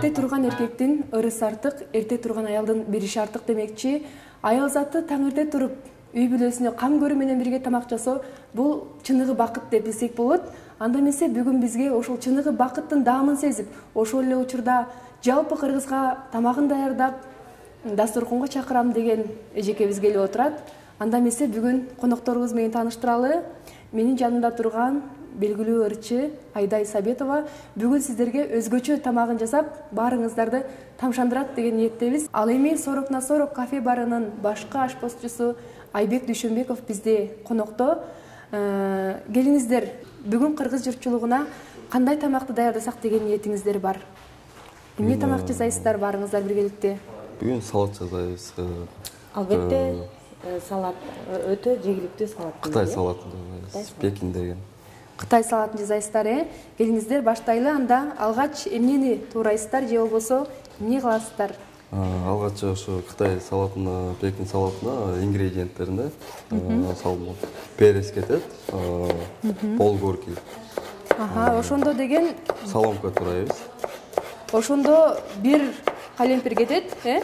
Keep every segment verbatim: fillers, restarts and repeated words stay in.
Эрте турган эркектин ырысы артык, эрте турган аялдын бериши артык демекчи. Аял заты таң эрте туруп үй бүлөсүнө кам көрүү менен бирге тамак жасоо бул чыныгы бакыт деп билсек болот. Анда эмесе бүгүн бизге ошол чыныгы бакыттын даамын сезип, ошол эле учурда жалпы кыргызга тамагын даярдап дасторконго чакырам деген эжекебиз келип отурат. Анда эмесе бүгүн конокторубуз менен тааныштыралы. Менин жанымда турган белгилүү ырчы Айдай Сабетова бүгүн сиздерге өзгөчө тамагын жасап, баарыңыздарды тамшандырат деген ниеттебиз. Ал эми Сорок на сорок кафе барынын башкы ашпозчусу Айбек Дүйшөнбеков бизде конокто. Келиңиздер, бүгүн кыргыз журтчулугуна кандай тамакты даярдасак деген ниетиңиздер бар? Эмне тамак жасайсыздар баарыңыздар биргеликте? Бүгүн салат жасайбыз. Албетте, салат өтө жегиликтүү салат. Кытай салатын жасайбыз, Пекин деген. Кытай салатын жасайсыздар, э? Келиңиздер баштайлы. Анда алгач эмнени туурайсыздар же болбосо эмне кыласыздар? Алгач ошо Кытай салатына, Пекин салатына ингредиенттерине салмак перец кетет, болгорки. Аха, ошондо деген соломка турайбыз. Ошондо бир калемпир кетет, э?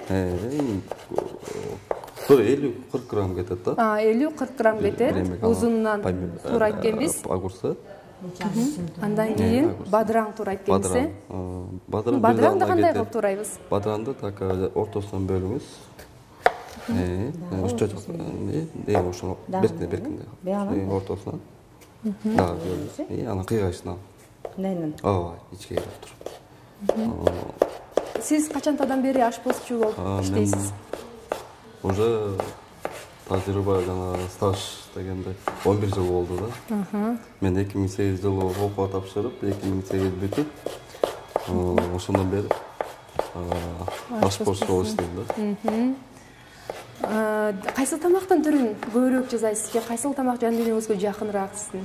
элүү кырк грамм кетет да. А, элүү кырк грамм кетет. Узунунан туурайт экенбиз. Огурцы. Андан кийин бадыраң туурайт экенбиз, э? Бадыраң. Бадыраңды кандай кылып туурайбыз? Бадыраңды так ортосунан бөлүңүз. Э, үч чачак. Э, ошо беркине беркине. Ортосунан. Да, бөлүңүз. Э, анан кыйгайсынан. Кандайынан? Ооба, ичке кирип туруп. Сиз качантадан бери ашпозчу болуп иштейсиз? Уже тажрыйба жана стаж дегенде он бир жыл болду да. Мен эки миң сегиз жылы окууга тапшырып, эки миң сегиз бүтүп, ошондон бери ашпозчу болуп иштейм да. Кайсы тамактын түрүн көбүрөөк жасайсыз же кайсыл тамак жан дүйнөңүзгө жакыныраак сиздин?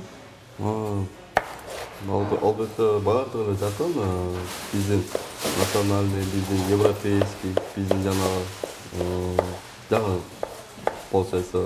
Албетте баардыгы эле жакын. Биздин национальный, биздин европейский, биздин жана жана получается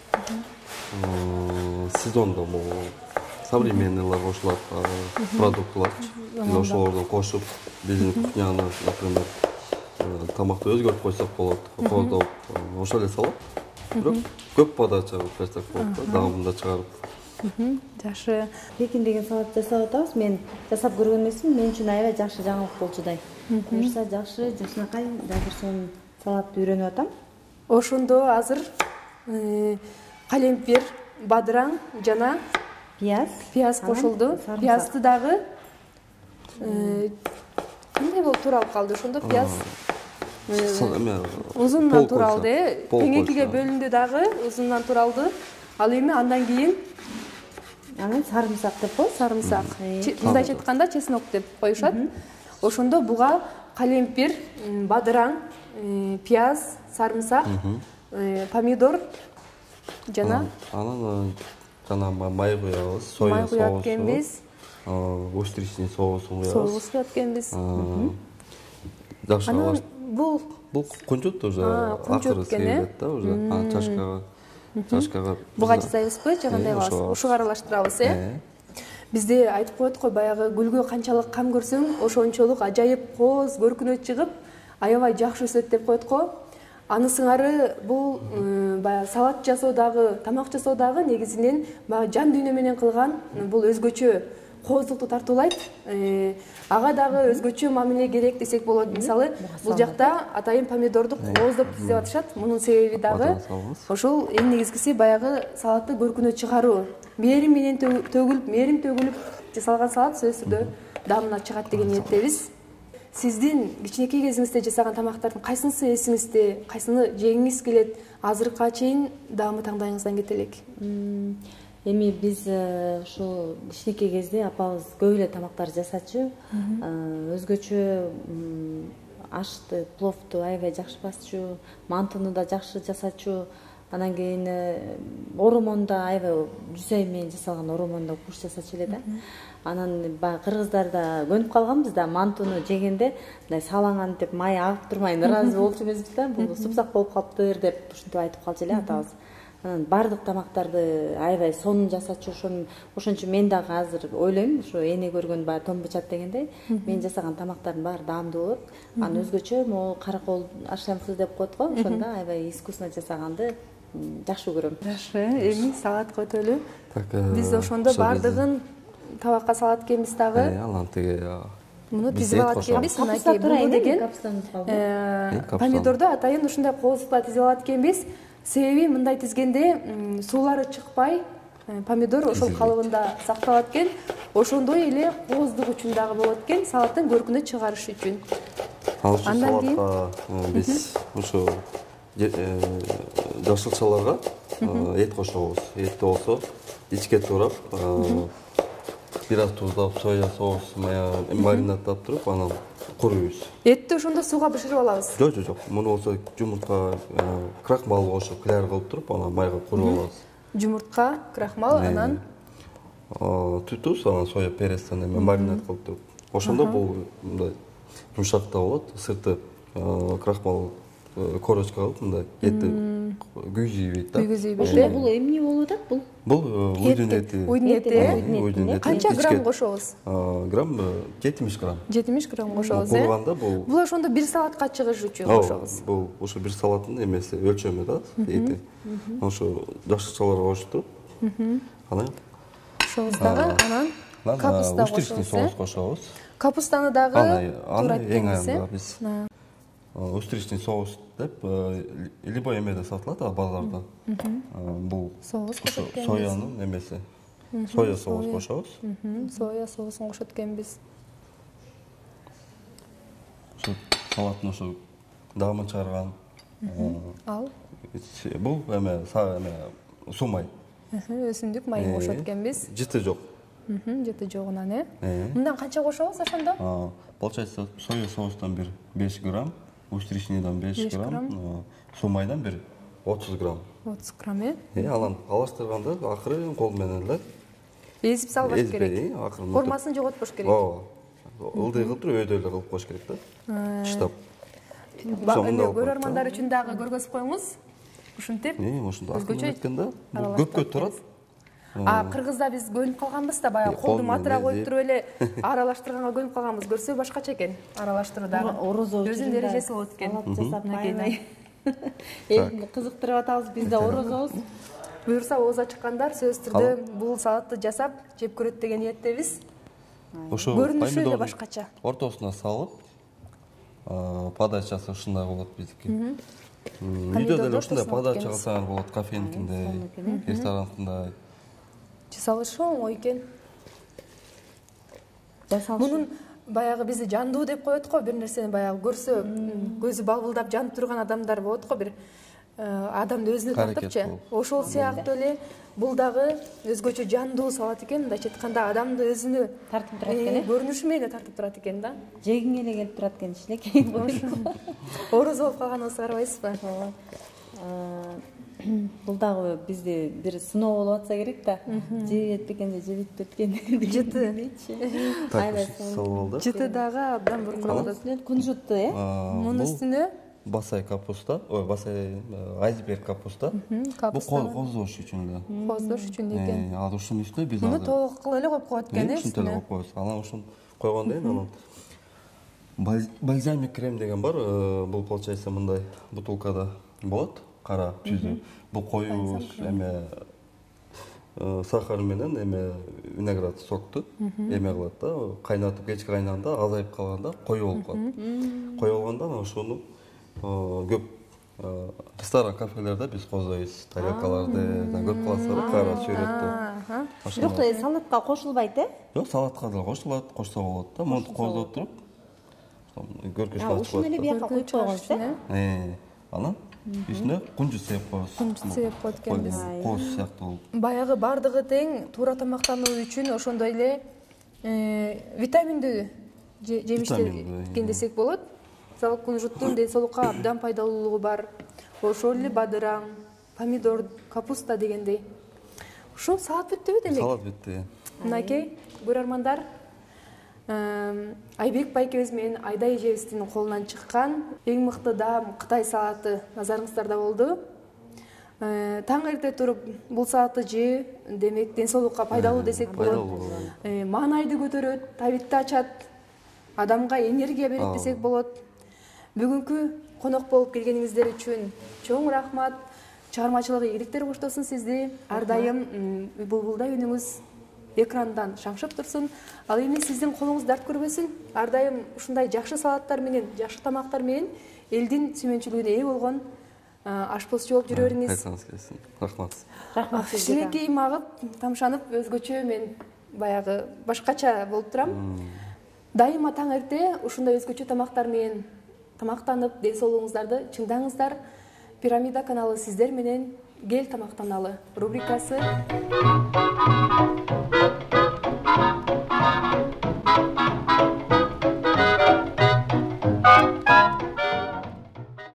сезондо современныйлар кошулат продуктылар. Биз ошолорду кошуп, биздин кухняны, например, тамакты өзгөртүп койсок болот. Кодоп, ошол эле салат. Бирок көп подача жасап болот да, даамын да чыгарып. Жакшы. Пекин деген салат жасап атабыз. Мен жасап көргөн эмесмин, мен үчүн аябай жакшы жаңылык болчудай. Буюрса жакшы, жакшынакай дагы сонун салатты үйрөнүп атам. Ошондо азыр калемпир, бадыраң жана пияз, пияз кошулду. Пиязды дагы кандай болуп тууралып калды? Ошондо пияз узундан тууралды, э? Тең экиге бөлүндү дагы, узундан тууралды. Ал эми андан кийин анан сарымсак деп коет, сарымсак. Мындайча айтканда чеснок деп коюшат. Ошондо буга калемпир, бадыраң, пияз, сарымсак, помидор жана анан жана май куябыз, соя соусу, устричный соусун куябыз. Соус куят экенбиз. Жакшы алаш. Бул бул кунжут уже акыры сейилет да, уже чашкага чашкага. Буга жасайбызбы же кандай кылабыз? Ушуга аралаштырабыз, э? Бизде айтып коет го, баягы гүлгө канчалык кам көрсөң, ошончолук ажайып кооз көркүнө чыгып, аябай жакшы өсөт деп коет го. Аны сыңары бул баягы салат жасоодагы, тамак жасоодагы негизинен баягы жан дүйнө менен кылган бул өзгөчө кооздукту тартуулайт. Ага дагы өзгөчө мамиле керек десек болот. Мисалы, бул жакта атайын помидорду кооздоп түзүп атышат. Мунун себеби дагы ошол эң негизгиси баягы салатты көркүнө чыгаруу. Мээрим менен төгүлүп, мээрим төгүлүп жасалган салат сөзсүз түрдө даамына чыгат деген ниеттебиз. Сиздин кичинекей кезиңизде жасаган тамактардын кайсынысы эсиңизде, кайсыны жегиңиз келет, азыркыга чейин даамы таңдайыңыздан кете элек? Эми биз ошо кичинекей кезде апабыз көп эле тамактар жасачу, өзгөчө ашты, пловду аябай жакшы басчу, мантыны да жакшы жасачу. Анан кийин оромонда аябай жүз ай менен жасалган оромонда куш жасачу эле да. Анан баягы кыргыздарда көнүп калганбыз да, мантыны жегенде мындай салаңан деп май агып турмай ыраазы болчу эмеспиз да. Бул супсак болуп калыптыр деп ушинтип айтып калчу эле атабыз. анан баардык тамактарды аябай сонун жасачу ошон ошон үчүн мен дагы азыр ойлойм ушу эне көргөн баягы том бычат дегендей мен жасаган тамактардын баары даамдуу болот. Анан өзгөчө могу каракол ашамсыз деп коет го, ошондо аябай искусно жасаганды жакшы көрөм. Жакшы, эми салатка өтөлү. Биз ошондо баардыгын табакка салат экенбиз дагы. Анан тиги муну тизип алат экенбиз. Мынакей бул деген помидорду атайын ушундай кооздукта тизип алат экенбиз. Себеби мындай тизгенде суулары чыкпай, помидор ошол калыбында сакталат экен. Ошондой эле кооздук үчүн дагы болот экен, салаттын көркүнө чыгарыш үчүн. Андан кийин биз ушу жашылчаларга эт кошобуз. Этти болсо ичке турап, бир аз туздап, соя соус менен маринадтап туруп, анан куруйбуз. Этти ошондо сууга бышырып алабыз. Жок, жок, жок. Муну болсо жумуртка, крахмал кошуп, кляр кылып туруп, анан майга куруп алабыз. Жумуртка, крахмал, анан туз, анан соя перестен эме маринад кылып туруп. Ошондо бул мындай жумшак да болот. Сырты крахмал корочка кылып мындай этти күйзүйбөйт да. Ошондо бул эмне болуп атат бул? Бул уйдун эти. Уйдун эти. Канча грамм кошобуз? Грамм жетимиш грамм. жетимиш грамм кошобуз, э? Курганда бул. Бул ошондо бир салатка чыгыш үчүн кошобуз. Бул ошо бир салаттын эмеси, өлчөмү да, эти. Ошо жашылчаларга кошуп туруп. Анан кошобуз дагы, анан капуста устричный соус кошобуз. Капустаны дагы туура эң аягында биз устричный соус деп любой эмеде сатылат а базарда. Бул соус кошот экенбиз. Соянын эмеси. Соя соус кошобуз. Соя соусун кошот экенбиз. Ошо салаттын ошо даамын чыгарган. Ал. Бул эме эме сумай. Өсүмдүк майын кошот экенбиз. Жыты жок. Жыты жогунан, э? Мындан канча кошобуз ошондо? Получается, соя соустан бир беш грамм, устричныйдан беш грамм, сумайдан бир отуз грамм. отуз грамм, э? Э, анан алаштырганда акырын кол менен эле эзип салбаш керек. Эзбей, акырын. Формасын жоготпош керек. Ооба. Ылдый кылып туруп, өйдө эле кылып коюш керек да. Чыштап. Көрөрмандар үчүн дагы көргөзүп коюңуз. Ушинтип. Э, ошондо акырын эткенде бул көпкө турат. А кыргызда биз көнүп калганбыз да, баягы колду матыра коюп туруп эле аралаштырганга көнүп калганбыз. Көрсө башкача экен аралаштыруудагы. Орозо өзүнүн дережеси болот экен. Салат жасап майнай. Элди кызыктырып атабыз, биз да орозобуз. Буюрса ооз ачыккандар сөзсүз түрдө бул салатты жасап жеп көрөт деген ниеттебиз. Ошо көрүнүшү эле башкача. Ортосуна салып, подачасы ушундай болот биздики. Үйдө деле ушундай подача кылсаңар болот, кафенкинде, ресторантында. Жасалышы оңой экен. Мунун баягы бизди жандуу деп коет го, бир нерсени баягы көрсө көзү балбылдап жанып турган адамдар болот го, бир адамды өзүнө тартыпчы. Ошол сыяктуу эле бул дагы өзгөчө жандуу салат экен. Мындайча айтканда адамды өзүнө тартып турат экен, э? Көрүнүшү менен тартып турат экен да. Жегиңе эле келип турат экен, кичинекей болуп. Орозо болуп калганыбызга карабайсызбы? Бул дагы бизде бир сыноо болуп атса керек да. Жеп бекенде жебип өткөн. Жыты. Так, салып. Жыты дагы абдан буркуратат. Кунжуту, э? Мунун үстүнө басай капуста, ой, басай айсберг капуста. Бул кооздош үчүн эле. Кооздош үчүн экен. Анан ушунун үстүнө биз муну толук эле коюп коет экен, э? Ушунтип эле коюп коебуз. Анан ушун койгондон кийин анан бальзамик крем деген бар. Бул получается мындай бутылкада болот, кара түзү. Бул коюбуз эме сахар менен эме виноград сокту эме кылат да, кайнатып кечке кайнаганда азайып калганда кою болуп калат. Кою болгондо анан ошону көп ресторан, кафелерде биз козойбуз, тарелкаларды, көп каласыздар, кара сүрөттү. Жок, салатка кошулбайт, э? Жок, салатка да кошулат, кошсо болот да. Муну кооздоп туруп, көркүсүн ачып коет. Ушуну эле бияка коюп койгонбуз, э? Э, анан үстүнө кунжут сеп коебуз. Кунжут сеп коет экенбиз. Кооз сыяктуу болуп. Баягы бардыгы тең туура тамактануу үчүн ошондой эле витаминдүү жемиштер экен десек болот. Мисалы кунжуттун ден соолукка абдан пайдалуулугу бар. Ошол эле бадыраң, помидор, капуста дегендей. Ушу салат бүттүбү демек? Салат бүттү. Мынакей, көрөрмандар, Айбек байкебиз менен Айдай эжебиздин колунан чыккан эң мыкты даам Кытай салаты назарыңыздарда болду. Таң эрте туруп бул саатты жөө, демек ден соолукка пайдалуу десек болот. Маанайды көтөрөт, табитти ачат, адамга энергия берет десек болот. Бүгүнкү конок болуп келгениңиздер үчүн чоң рахмат. Чыгармачылык ийгиликтер коштосун сизди. Ар дайым булбулдай үнүңүз экрандан шаңшып турсун. Ал эми сиздин колуңуз дарт көрбөсүн. Ар дайым ушундай жакшы салаттар менен, жакшы тамактар менен элдин сүймөнчүлүгүнө ээ болгон ашпозчу болуп жүрө бериңиз. Кайтсаңыз келсин. Рахмат. Рахмат сизге. Кичинекей магып, тамшанып, өзгөчө мен баягы башкача болуп турам. Дайыма таң эрте ушундай өзгөчө тамактар менен тамактанып, ден соолугуңуздарды чыңдаңыздар. Пирамида каналы сиздер менен кел тамактаналы рубрикасы.